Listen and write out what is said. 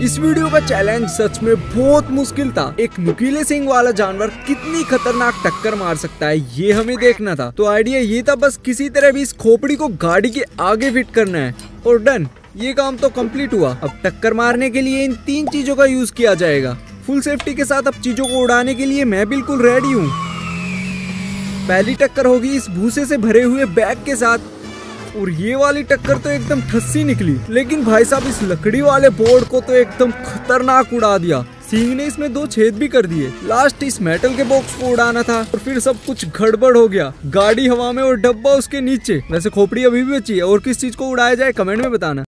इस वीडियो का चैलेंज सच में बहुत मुश्किल था। एक नुकीले सिंग वाला जानवर कितनी खतरनाक टक्कर मार सकता है ये हमें देखना था। तो आइडिया ये था बस किसी तरह भी इस खोपड़ी को गाड़ी के आगे फिट करना है और डन, ये काम तो कंप्लीट हुआ। अब टक्कर मारने के लिए इन 3 चीजों का यूज किया जाएगा। फुल सेफ्टी के साथ अब चीजों को उड़ाने के लिए मैं बिल्कुल रेडी हूँ। पहली टक्कर होगी इस भूसे से भरे हुए बैग के साथ और ये वाली टक्कर तो एकदम ठस्सी निकली। लेकिन भाई साहब इस लकड़ी वाले बोर्ड को तो एकदम खतरनाक उड़ा दिया। सिंह ने इसमें 2 छेद भी कर दिए। लास्ट इस मेटल के बॉक्स को उड़ाना था और फिर सब कुछ गड़बड़ हो गया। गाड़ी हवा में और डब्बा उसके नीचे। वैसे खोपड़ी अभी भी बची है और किस चीज को उड़ाया जाए कमेंट में बताना।